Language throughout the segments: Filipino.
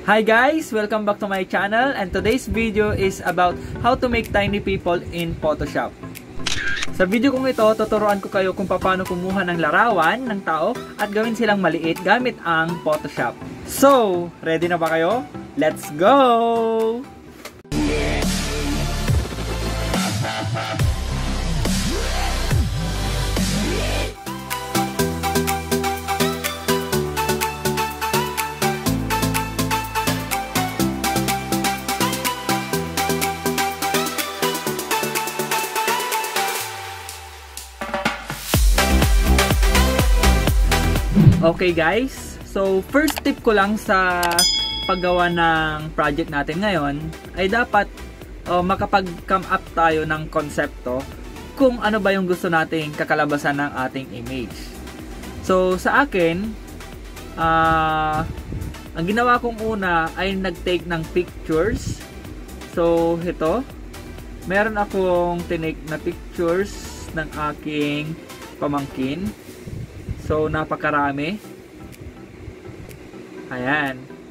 Hi guys! Welcome back to my channel, and today's video is about how to make tiny people in Photoshop. Sa video kong ito, tuturuan ko kayo kung paano kumuha ng larawan ng tao at gawin silang maliit gamit ang Photoshop. So, ready na ba kayo? Let's go! Okay guys, so first tip ko lang sa paggawa ng project natin ngayon ay dapat makapag-come up tayo ng konsepto kung ano ba yung gusto nating kakalabasan ng ating image. So sa akin, ang ginawa kong una ay nag-take ng pictures. So ito, meron akong tinake na pictures ng aking pamangkin. So, napakarami. Ayan.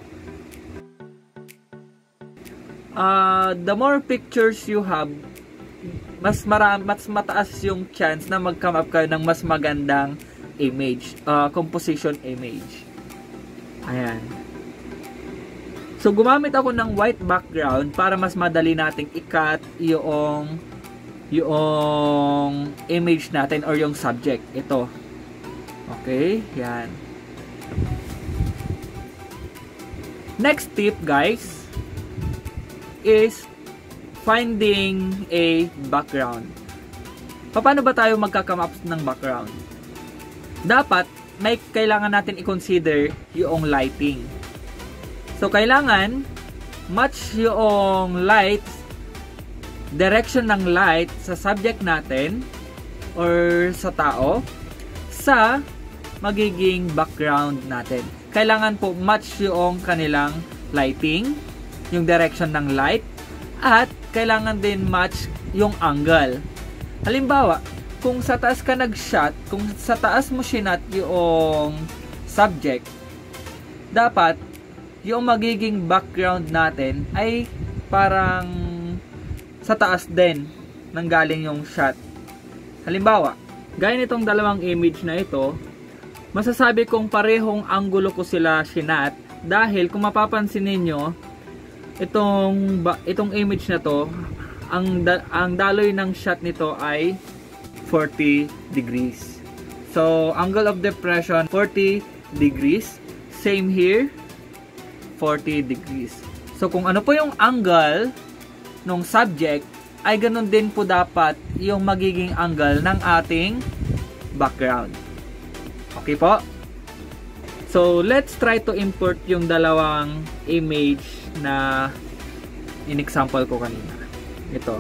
The more pictures you have, mas mataas yung chance na mag-come up kayo ng mas magandang image, composition image. Ayan. So, gumamit ako ng white background para mas madali nating i-cut yung image natin or yung subject. Ito. Okay, yan. Next tip guys is finding a background. Paano ba tayo magka-come up ng background? Dapat may kailangan natin i-consider yung lighting. So kailangan match yung light, direction ng light sa subject natin or sa tao sa magiging background natin. Kailangan po match yung kanilang lighting, yung direction ng light, at kailangan din match yung angle. Halimbawa, kung sa taas ka nag-shot, kung sa taas mo sinat yung subject, dapat yung magiging background natin ay parang sa taas din nanggaling yung shot. Halimbawa, gaya nitong dalawang image na ito, masasabi kong parehong anggulo ko sila sinat dahil kung mapapansin ninyo, itong image na to, ang daloy ng shot nito ay 40 degrees. So, angle of depression 40 degrees. Same here, 40 degrees. So, kung ano po yung angle ng subject, ay ganun din po dapat yung magiging angle ng ating background. Okay po? So, let's try to import yung dalawang image na in-example ko kanina. Ito.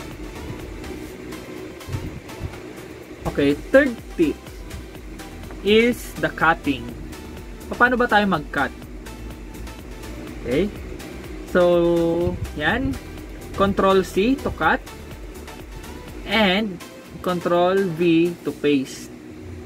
Okay, third tip is the cutting. Paano ba tayo mag-cut? Okay. So, yan. Control C to cut and Control V to paste.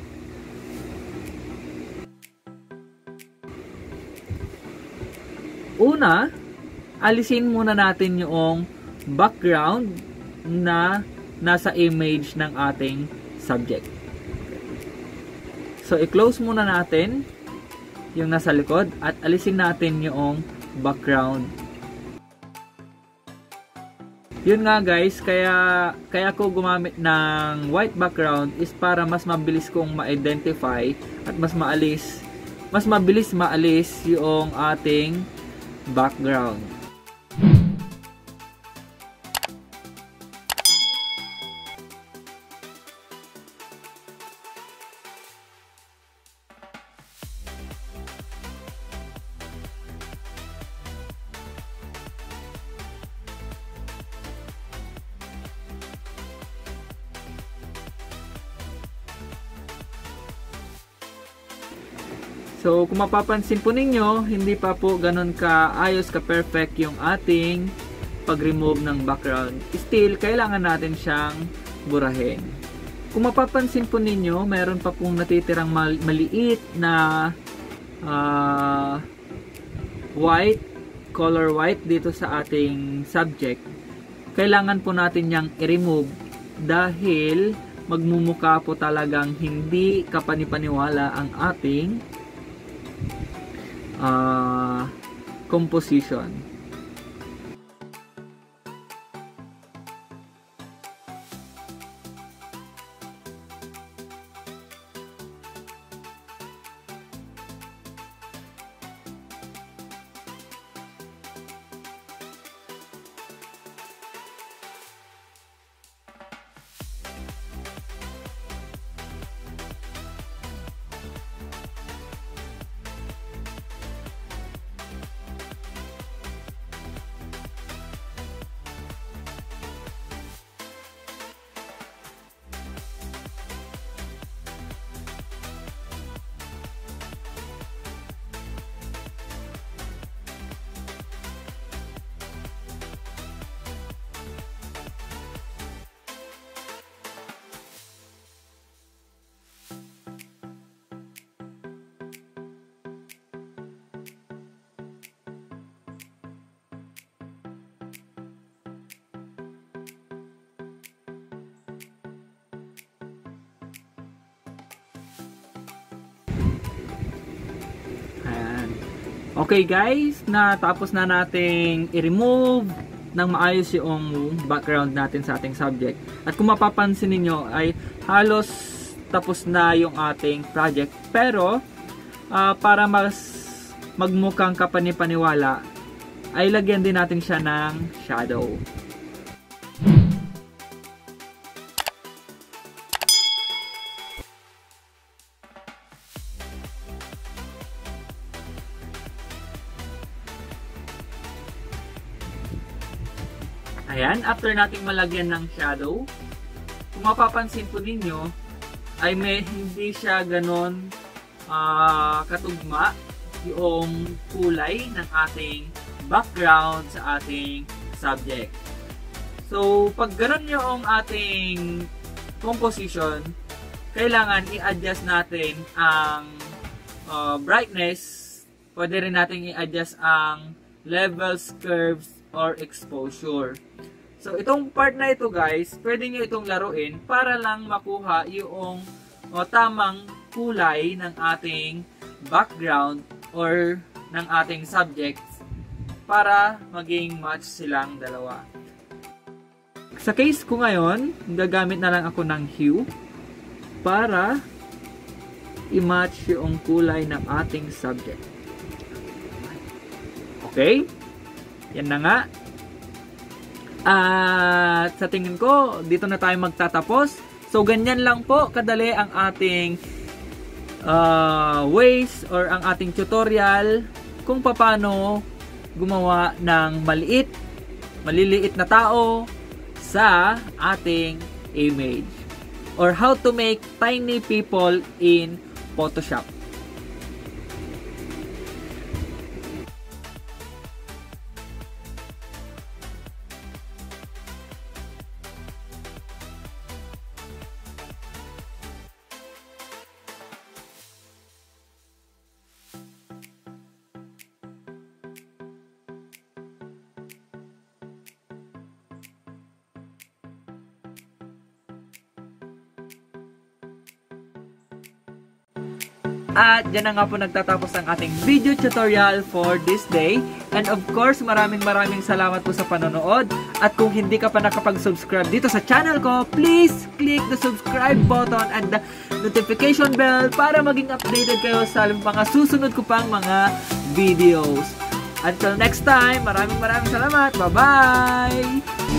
Una, alisin muna natin yung background na nasa image ng ating subject. So, i-close muna natin yung nasa likod at alisin natin yung background. Yun nga guys, kaya ko gumamit ng white background is para mas mabilis kong ma-identify at mas mabilis maalis yung ating background. So, kung mapapansin po ninyo, hindi pa po ganun ka-ayos, ka-perfect yung ating pag-remove ng background. Still, kailangan natin siyang burahin. Kung mapapansin po ninyo, mayroon pa pong natitirang maliit na white color white dito sa ating subject, kailangan po natin yang i-remove dahil magmumukha po talagang hindi kapanipaniwala ang ating composition. Okay guys, natapos na nating i-remove ng maayos yung background natin sa ating subject. At kung mapapansin niyo ay halos tapos na yung ating project. Pero para mas magmukhang kapanipaniwala ay lagyan din natin siya ng shadow. Ayan, after nating malagyan ng shadow, kung mapapansin po ninyo, ay hindi siya ganon katugma yung kulay ng ating background sa ating subject. So, pag ganon yung ating composition, kailangan i-adjust natin ang brightness. Pwede rin natin i-adjust ang levels, curves, or exposure. So, itong part na ito guys, pwede nyo itong laruin para lang makuha yung tamang kulay ng ating background or ng ating subjects para maging match silang dalawa. Sa case ko ngayon, gagamit na lang ako ng hue para i-match yung kulay ng ating subject. Okay? Yan na nga. At sa tingin ko, dito na tayo magtatapos. So, ganyan lang po kadali ang ating ways or ang ating tutorial kung paano gumawa ng maliliit na tao sa ating image. Or how to make tiny people in Photoshop. At dyan na nga po nagtatapos ang ating video tutorial for this day. And of course, maraming salamat po sa panonood. At kung hindi ka pa nakapag-subscribe dito sa channel ko, please click the subscribe button and the notification bell para maging updated kayo sa mga susunod ko pang mga videos. Until next time, maraming salamat. Bye-bye!